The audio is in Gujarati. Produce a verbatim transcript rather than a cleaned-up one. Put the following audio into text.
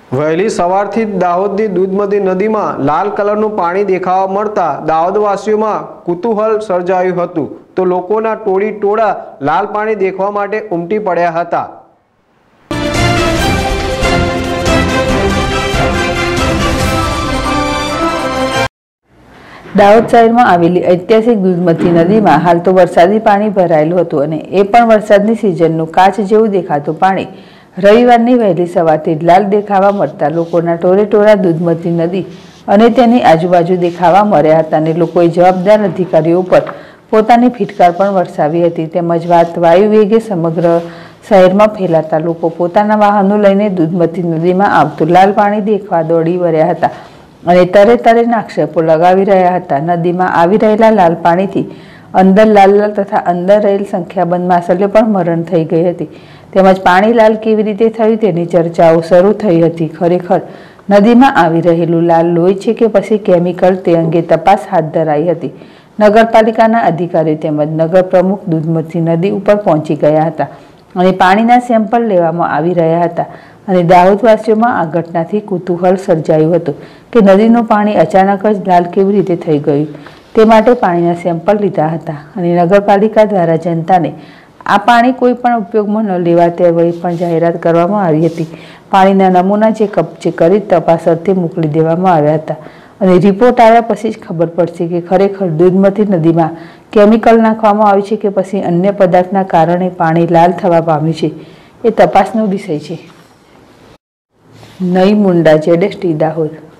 વહેલી સવારથી જ દાહોદની દૂધમતી નદીમાં લાલ કલરનું પાણી દેખાવા મળતા દાહોદવાસીઓમાં કુતૂહલ સર્જાયું હતું તો લોકોના ટોળી ટોળા લાલ પાણી દેખવા માટે ઉમટી પડ્યા હતા। દાહોદ શહેરમાં આવેલી ઐતિહાસિક દૂધમતી નદીમાં હાલ તો વરસાદી પાણી ભરાયેલું હતું અને એ પણ વરસાદની સિઝનનું કાચ જેવું દેખાતું પાણી રવિવારની વહેલી સવારથી લાલ દેખાવા મળતા લોકોના ટોળે ટોળા દૂધમતી નદી અને તેની આજુબાજુ દેખાવા મળ્યા હતા અને લોકોએ જવાબદાર અધિકારીઓ પર પોતાની ફિટકાર પણ વરસાવી હતી। તેમજ વાત વાયુ વેગે સમગ્ર શહેરમાં ફેલાતા લોકો પોતાના વાહનો લઈને દૂધમતી નદીમાં આવતું લાલ પાણી દેખવા દોડી વર્યા હતા અને તરે તરેના આક્ષેપો લગાવી રહ્યા હતા। નદીમાં આવી રહેલા લાલ પાણીથી અંદર લાલ લાલ તથા અંદર રહેલ સંખ્યાબંધ માછલીઓ પણ મરણ થઈ ગઈ હતી। તેમજ પાણી લાલ કેવી રીતે થયું તેની ચર્ચાઓ શરૂ થઈ હતી। ખરેખર નદીમાં આવી રહેલું લાલ લોહી છે કે પછી કેમિકલ તે અંગે તપાસ હાથ ધરાઈ હતી। નગરપાલિકાના અધિકારીઓ તેમજ નગર પ્રમુખ દૂધમતી નદી ઉપર પહોંચી ગયા હતા અને પાણીના સેમ્પલ લેવામાં આવી રહ્યા હતા અને દાહોદવાસીઓમાં આ ઘટનાથી કુતૂહલ સર્જાયું હતું કે નદીનું પાણી અચાનક જ લાલ કેવી રીતે થઈ ગયું તે માટે પાણીના સેમ્પલ લીધા હતા અને નગરપાલિકા દ્વારા જનતાને આ પાણી કોઈ પણ ઉપયોગમાં ન લેવા તેવી પણ જાહેરાત કરવામાં આવી હતી। પાણીના નમૂના જે કબજે કરી તપાસ અર્થે મોકલી દેવામાં આવ્યા હતા અને રિપોર્ટ આવ્યા પછી જ ખબર પડશે કે ખરેખર દૂધમતી નદીમાં કેમિકલ નાખવામાં આવ્યું છે કે પછી અન્ય પદાર્થના કારણે પાણી લાલ થવા પામ્યું છે એ તપાસનો વિષય છે। નઈ મુંડા જેડેશ ટી દાહોદ।